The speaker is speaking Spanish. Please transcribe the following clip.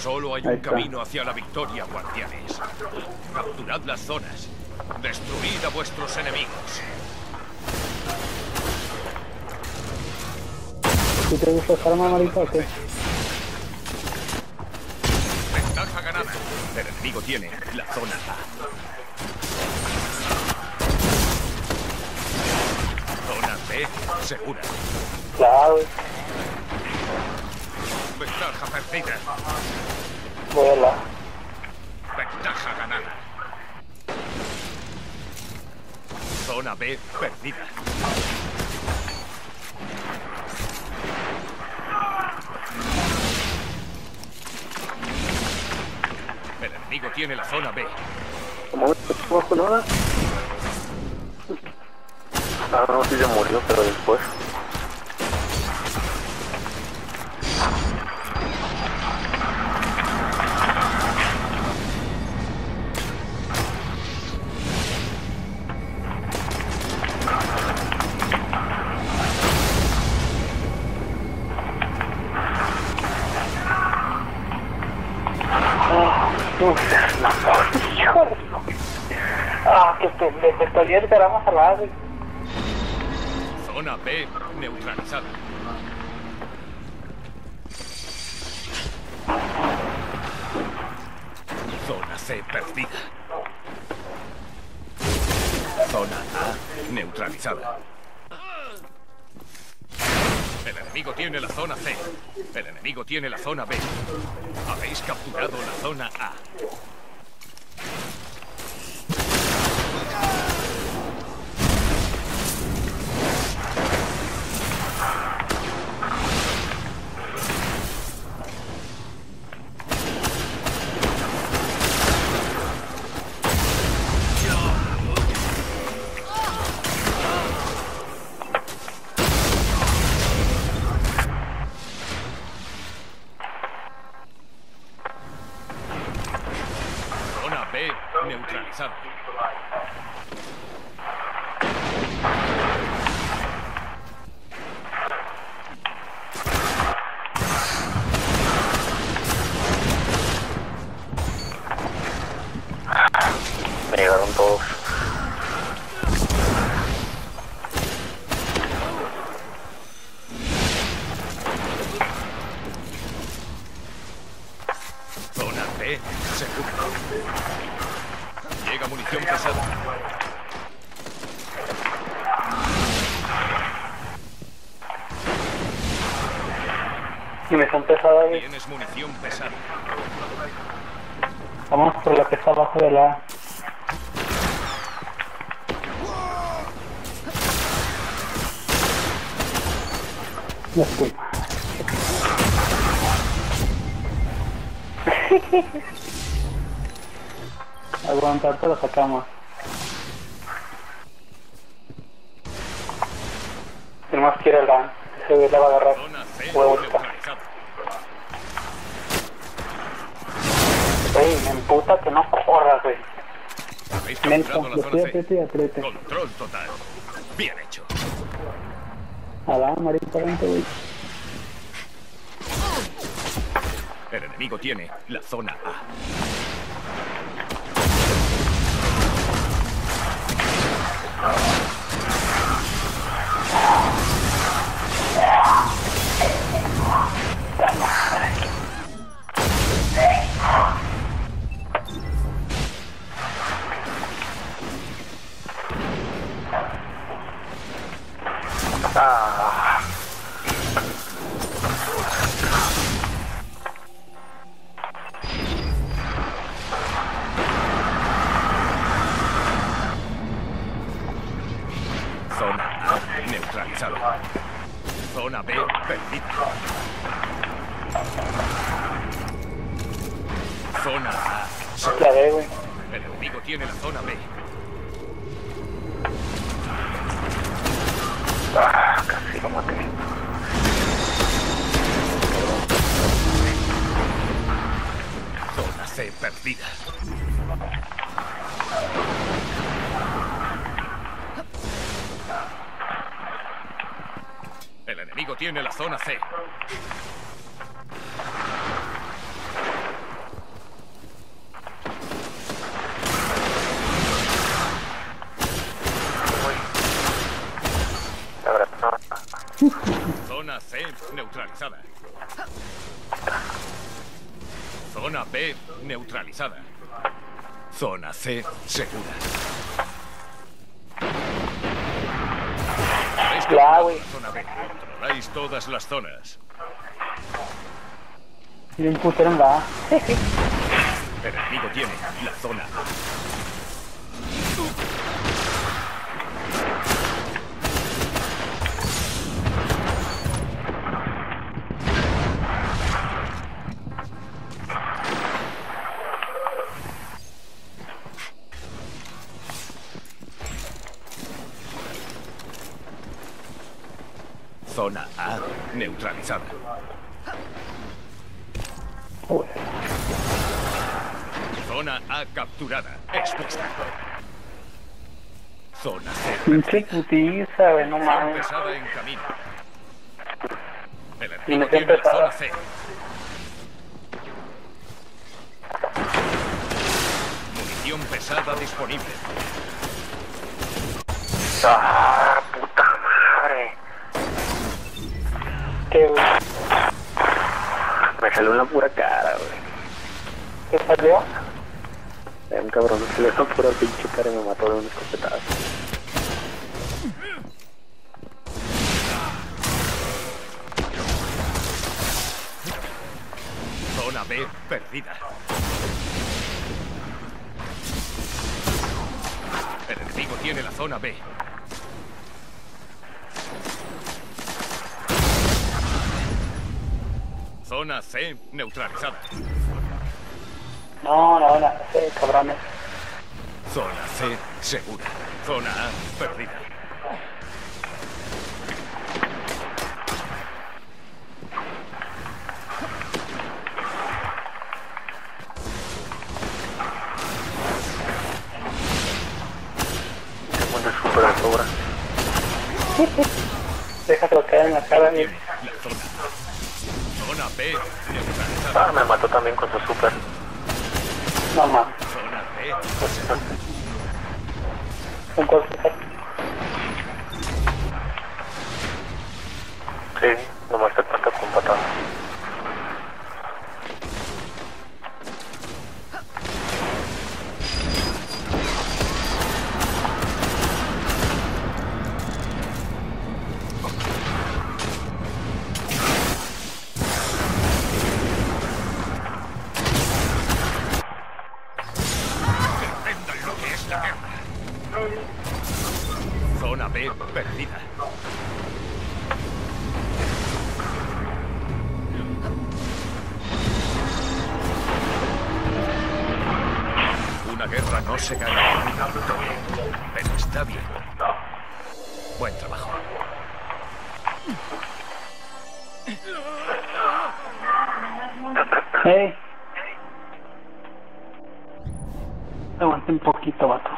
Solo hay un camino hacia la victoria, guardianes. Capturad las zonas. Destruid a vuestros enemigos. ¿Si te gusta esta arma, marita, o qué? Ventaja ganada. El enemigo tiene la zona A. Zona B segura. Claro. Ventaja perdida. Voy a la... Ventaja ganada. Zona B perdida. El enemigo tiene la zona B. ¿Cómo no con nada? Ah, no, sí se murió, pero después. Que te estoy esperando a la base. Zona B neutralizada. Zona C perdida. Zona A neutralizada. El enemigo tiene la zona C. El enemigo tiene la zona B. Habéis capturado la zona A. Zona B neutralizada. Me llegaron todos. Zona B segura. Llega munición pesada. Y me son pesadas. Tienes munición pesada. Vamos por la que está abajo de la... Ya estoy. Aguantar, te lo sacamos. Si más quiere la... Se la va a agarrar. Zona C Huevos. neutralizada. Ey, me emputa que no corras, güey. Habéis Mensa, capturado la le zona estoy C. apriete. Control total. Bien hecho. A la marita, vente, güey. El enemigo tiene la zona A. Zona A neutralizada. Zona B perdida. Zona A segura. La ve, güey. El enemigo tiene la zona B. Casi lo maté. Zona C perdida. El enemigo tiene la zona C. Zona B neutralizada. Zona C segura. Habéis Ya, capturado güey. la zona B. Controláis todas las zonas. Y un putero en la A. El enemigo tiene la zona A. Zona A neutralizada. Uy. Zona A capturada. Expuesta. Zona C Pinche perdida. putiza, güey, no Munición mames. pesada en camino. El enemigo Munición tiene la pesada. zona C. Munición pesada disponible. ¡Ah, puta madre! ¿Qué, güey? Me salió en la pura cara, güey. ¿Qué salió? Un cabrón se le dio pura pinche cara y me mató de un escopetazo. Zona B perdida. El enemigo tiene la zona B. Zona C neutralizada. No, no, no, sí, cabrones. Zona C segura. Zona A perdida. Tengo una super altura. Déjatelo caer en la cara, güey. Tiene la zona A. Zona B neutralizada. Ah, me mató también con su super. No mames. Zona B segura. Un golpe. Sí, nomás te pasa con patada. Que aprendan lo que es la guerra. Zona B perdida. Una guerra no se gana con una victoria, pero está bien. Buen trabajo. Hey. Aguante un poquito, vato.